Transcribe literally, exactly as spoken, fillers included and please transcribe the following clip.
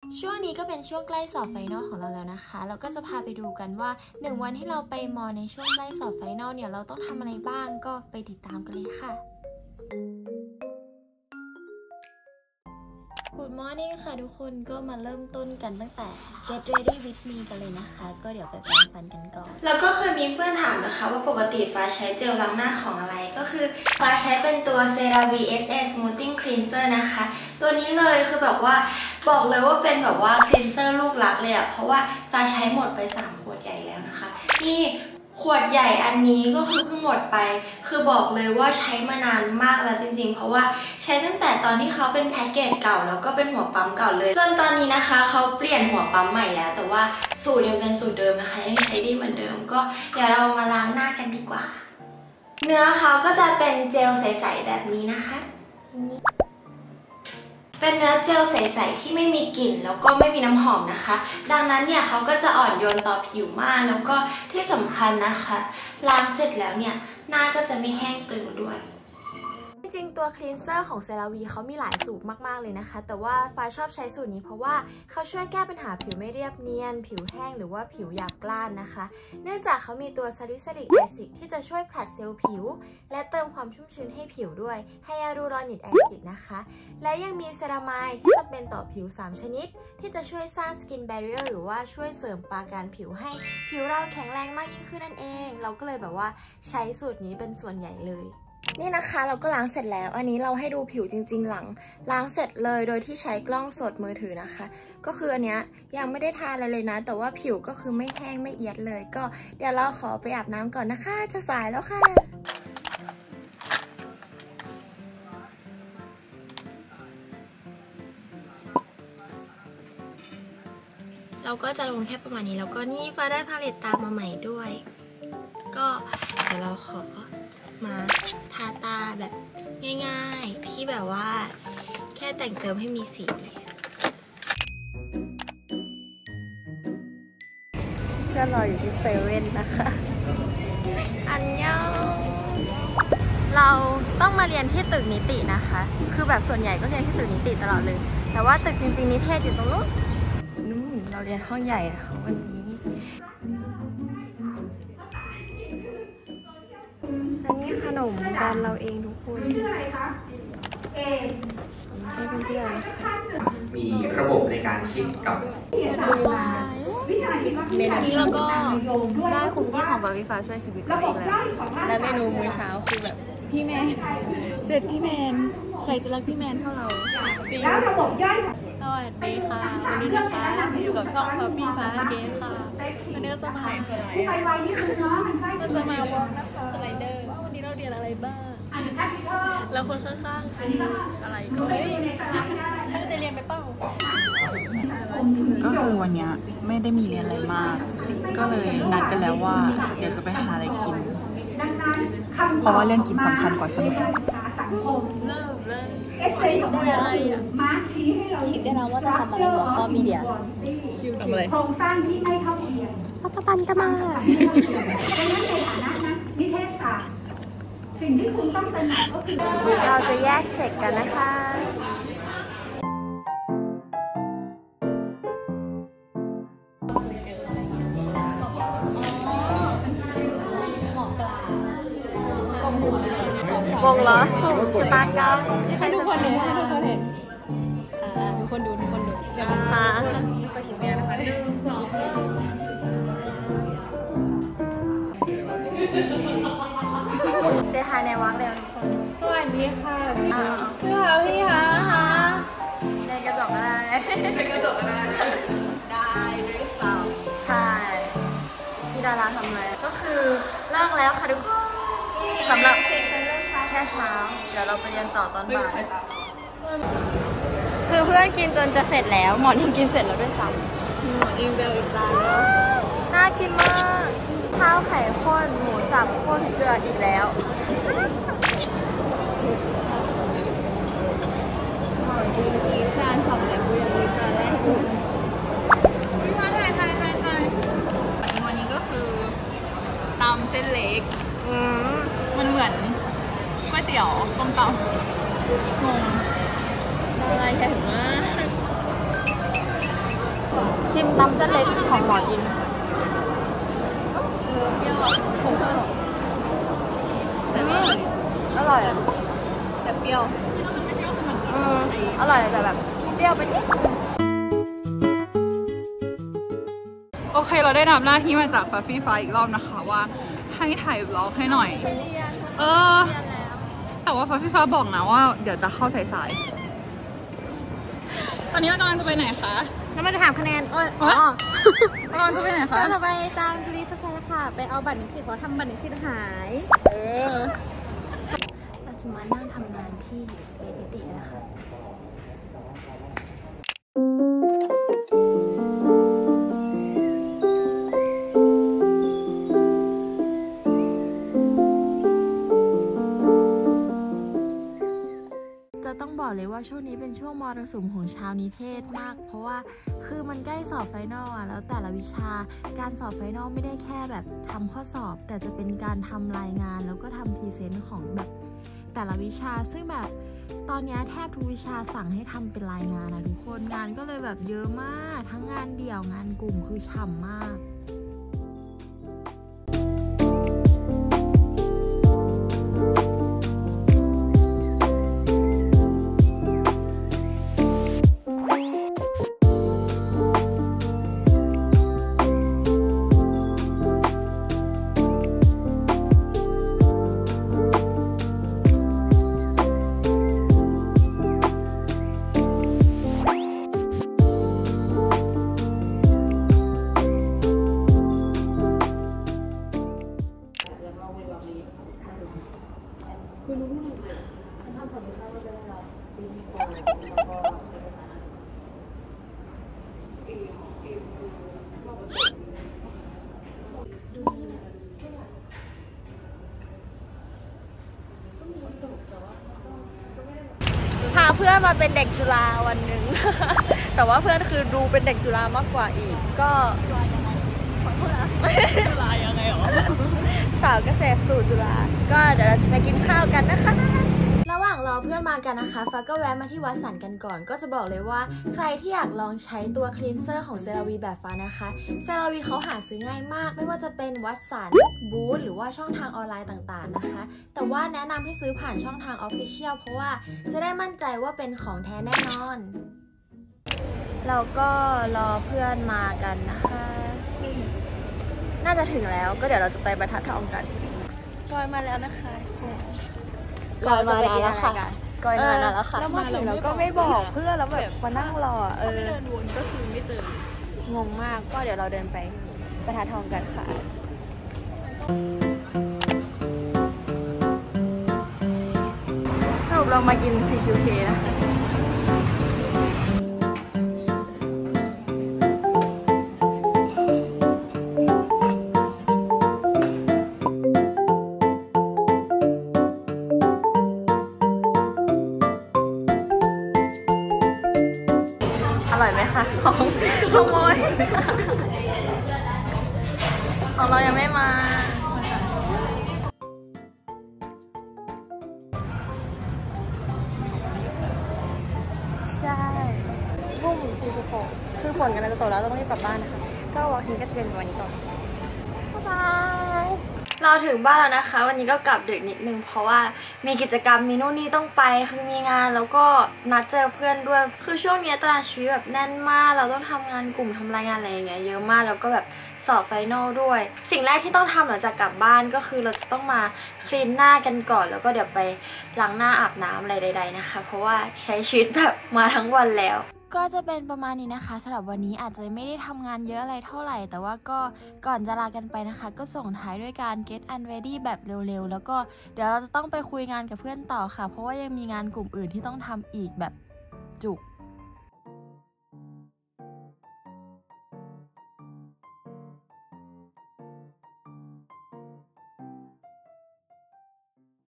ช่วงนี้ก็เป็นช่วงใกล้สอบไฟนอลของเราแล้วนะคะเราก็จะพาไปดูกันว่าหนึ่งวันที่เราไปมอในช่วงใกล้สอบไฟนอลเนี่ยเราต้องทำอะไรบ้างก็ไปติดตามกันเลยค่ะ Good morning ค่ะทุกคนก็มาเริ่มต้นกันตั้งแต่ Get ready with me กันเลยนะคะก็เดี๋ยวไปแปรงฟันกันก่อนแล้วก็เคยมีเพื่อนถามนะคะว่าปกติฟ้าใช้เจลล้างหน้าของอะไรก็คือฟ้าใช้เป็นตัว CeraVe เอส เอส Smoothing Cleanser นะคะตัวนี้เลยคือแบบว่าบอกเลยว่าเป็นแบบว่า cleanser ลูกรักเลยอะเพราะว่าฟ้าใช้หมดไปสามขวดใหญ่แล้วนะคะนี่ขวดใหญ่อันนี้ก็คือเพิ่งหมดไปคือบอกเลยว่าใช้มานานมากแล้วจริงๆเพราะว่าใช้ตั้งแต่ตอนที่เขาเป็นแพ็กเกจเก่าแล้วก็เป็นหัวปั๊มเก่าเลยจนตอนนี้นะคะเขาเปลี่ยนหัวปั๊มใหม่แล้วแต่ว่าสูตรยังเป็นสูตรเดิมนะคะยังใช้ดีเหมือนเดิมก็เดี๋ยวเรามาล้างหน้ากันดีกว่าเนื้อเขาก็จะเป็นเจลใสๆแบบนี้นะคะเป็นเนื้อเจลใสๆที่ไม่มีกลิ่นแล้วก็ไม่มีน้ำหอมนะคะดังนั้นเนี่ยเขาก็จะอ่อนโยนต่อผิวมากแล้วก็ที่สำคัญนะคะล้างเสร็จแล้วเนี่ยหน้าก็จะไม่แห้งตึงด้วยจริงๆตัวคลีนเซอร์ของ CeraVe เขามีหลายสูตรมากๆเลยนะคะแต่ว่าฟ้าชอบใช้สูตรนี้เพราะว่าเขาช่วยแก้ปัญหาผิวไม่เรียบเนียนผิวแห้งหรือว่าผิวหยาบกร้านนะคะเนื่องจากเขามีตัวซาลิซิลิกแอซิดที่จะช่วยผลัดเซลล์ผิวและเติมความชุ่มชื้นให้ผิวด้วยไฮยาลูรอนิกแอซิดนะคะและยังมีเซรามายที่จะเป็นต่อผิวสามชนิดที่จะช่วยสร้างสกินแบรีเออร์หรือว่าช่วยเสริมปราการผิวให้ผิวเราแข็งแรงมากยิ่งขึ้นนั่นเองเราก็เลยแบบว่าใช้สูตรนี้เป็นส่วนใหญ่เลยนี่นะคะเราก็ล้างเสร็จแล้วอันนี้เราให้ดูผิวจริงๆหลังล้างเสร็จเลยโดยที่ใช้กล้องสดมือถือนะคะก็คืออันเนี้ยยังไม่ได้ทาอะไรเลยนะแต่ว่าผิวก็คือไม่แห้งไม่เอียดเลยก็เดี๋ยวเราขอไปอาบน้ำก่อนนะคะจะสายแล้วค่ะเราก็จะลงแค่ประมาณนี้แล้วก็นี่ฟ้าได้พาเลตตามาใหม่ด้วยก็เดี๋ยวเราขอมาทาตาแบบง่ายๆที่แบบว่าแค่แต่งเติมให้มีสีก็รออยู่ที่เซเว่นนะคะอันยองเราต้องมาเรียนที่ตึกนิตินะคะคือแบบส่วนใหญ่ก็เรียนที่ตึกนิติตลอดเลยแต่ว่าตึกจริงๆนิเทศอยู่ตรงนู้นนู่นเราเรียนห้องใหญ่นะคะวันนี้อันนี้ขนมแบรนด์เราเองทุกคนชื่ออะไรคะเอเพื่อนๆมีระบบในการคิดกับเมนูนี้เราก็ได้คุกกี้ของบาร์บี้ฟ้าช่วยชีวิตเราอีกแล้วและเมนูมื้อเช้าคือแบบพี่แมนเสร็จพี่แมนใครจะรักพี่แมนเท่าเราจริงระบบย่อยสวัสดีค่ะวันนี้นะคะอยู่กับช่องบาร์บี้ฟ้าเกมค่ะวันนี้จะมาสไลด์เราจะมาวอล์กนะคะสไลเดอร์ว่าวันนี้เราเรียนอะไรบ้างแล้วคนข้างๆคืออะไรก็เฮ้ยตั้งใจเรียนไปเปล่าก็คือวันนี้ไม่ได้มีเรียนอะไรมากก็เลยนัดกันแล้วว่าเดี๋ยวจะไปหาอะไรกินเพราะว่าเรื่องกินสำคัญกว่าสนุกเริ่มเริ่มคิดได้อะไรอ่ะคิดได้แล้วว่าจะทำอะไรหัวข้อมีเดียทำอะไรโครงสร้างที่ไม่เท่าเทียมปะปะปันกันมาดังนั้นในฐานะนักนิเทศศาสตร์สิ่งที่คุณต้องตระหนักก็คือเราจะแยกเช็คกันนะคะวงล้อสุ่มชะตากรรมให้ทุกคนเห็นให้ทุกคนเห็นอ่าทุกคนดูทุกคนดูเดี๋ยวมันตาสกิปเนี่ยนะคะหนึ่งสองเซฮายในวักเร็วทุกคนสวัสดีค่ะพี่พี่คะพี่คะคะในกระจกก็ได้ในกระจกก็ได้ได้ด้วยซ้ำใช่พี่ดาราทำอะไรก็คือเลิกแล้วค่ะทุกคนสำหรับแค่เช้าเดี๋ยวเราไปเรียนต่อตอนบ่ายคือเพื่อนกินจนจะเสร็จแล้วหมอนยังกินเสร็จแล้วด้วยซ้ำหมอนอิงเบลอีกจานแล้วน่ากินมากข้าวไข่ข้นหมูสับข้นเกลืออีกแล้วหมอนอิงอีกจานสองแล้วกูยังมีจานแรกอยู่พี่มาถ่ายถ่ายถ่ายถ่ายวันนี้ก็คือตำเส้นเล็กอืมมันเหมือนก๋วยเตี๋ยวส้มตำงงอะไรใหญ่มากชิมตำเส้นเล็กของหมอยินอร่อยอ่ะแต่เปรี้ยวอืมอร่อยแต่แบบเปรี้ยวไปนิดโอเคเราได้รับหน้าที่มาจากฟ้าฟี่ฟ้าอีกรอบนะคะว่าให้ถ่ายบล็อกให้หน่อยเออแต่ว่าฟ้าฟี่ฟ้าบอกนะว่าเดี๋ยวจะเข้าสายๆตอนนี้เรากำลังจะไปไหนคะแล้วมันจะถามคะแนนเอออ๋อเราจะไปไหนคะเราจะไปจามจุฬาสแควร์ค่ะไปเอาบัตรนิสิตเพราะทำบัตรนิสิตหายเออเราจะมานั่งทำงานที่สเปซนิตินะคะต้องบอกเลยว่าช่วงนี้เป็นช่วงมรสุมของชาวนิเทศมากเพราะว่าคือมันใกล้สอบไฟนอลอ่ะแล้วแต่ละวิชาการสอบไฟนอลไม่ได้แค่แบบทำข้อสอบแต่จะเป็นการทำรายงานแล้วก็ทำพรีเซนต์ของแบบแต่ละวิชาซึ่งแบบตอนนี้แทบทุกวิชาสั่งให้ทำเป็นรายงานนะทุกคนงานก็เลยแบบเยอะมากทั้งงานเดี่ยวงานกลุ่มคือฉ่ำมากพาเพื่อนมาเป็นเด็กจุฬาวันหนึ่ง แต่ว่าเพื่อนคือดูเป็นเด็กจุฬามากกว่าอีกก็จุฬายังไงจุฬายังไงหรอสาวเกษตรสู่จุฬาก็เดี๋ยวเราจะไปกินข้าวกันนะคะระหว่างรอเพื่อนมากันนะคะฟ้าก็แวะมาที่วัดสันกันก่อนก็จะบอกเลยว่าใครที่อยากลองใช้ตัวคลีนเซอร์ของเซราวีแบบฟ้านะคะเซราวีเขาหาซื้อง่ายมากไม่ว่าจะเป็นวัดสันบูธหรือว่าช่องทางออนไลน์ต่างๆนะคะแต่ว่าแนะนำให้ซื้อผ่านช่องทาง Official เพราะว่าจะได้มั่นใจว่าเป็นของแท้แน่นอนเราก็รอเพื่อนมากันนะคะซึ่งน่าจะถึงแล้วก็เดี๋ยวเราจะไปบรรทัดทองกันกอยมาแล้วนะคะกอยมาแล้วค่ะกอยมาแล้วค่ะแล้วมาถึงเราก็ไม่บอกเพื่อนแล้วแบบมานั่งรอเออเดินวนก็คือไม่เจองงมากก็เดี๋ยวเราเดินไปบรรทัดทองกันค่ะสรุปเรามากิน ซี คิว เค นะคะอร่อยไหมคะของขโมยของเรายังไม่มาใช่ทุ่มสี่สิบหกคือฝนกันจะตกแล้วต้องรีบกลับบ้านนะคะก็วันนี้ก็จะเป็นวันนี้ก่อนบ๊ายบายเราถึงบ้านแล้วนะคะวันนี้ก็กลับดึกนิดนึงเพราะว่ามีกิจกรรมมีนู่นนี่ต้องไปคือมีงานแล้วก็นัดเจอเพื่อนด้วยคือช่วงนี้ตารางชีวิตแบบแน่นมากเราต้องทำงานกลุ่มทำรายงานอะไรอย่างเงี้ยเยอะมากแล้วก็แบบสอบไฟนอลด้วยสิ่งแรกที่ต้องทำหลังจากกลับบ้านก็คือเราจะต้องมาคลีนหน้ากันก่อนแล้วก็เดี๋ยวไปล้างหน้าอาบน้ำอะไรใดๆนะคะเพราะว่าใช้ชีวิตแบบมาทั้งวันแล้วก็จะเป็นประมาณนี้นะคะสำหรับวันนี้อาจจะไม่ได้ทำงานเยอะอะไรเท่าไหร่แต่ว่าก็ก่อนจะลากันไปนะคะก็ส่งท้ายด้วยการ get unready แบบเร็วๆแล้วก็เดี๋ยวเราจะต้องไปคุยงานกับเพื่อนต่อค่ะเพราะว่ายังมีงานกลุ่มอื่นที่ต้องทำอีกแบบจุก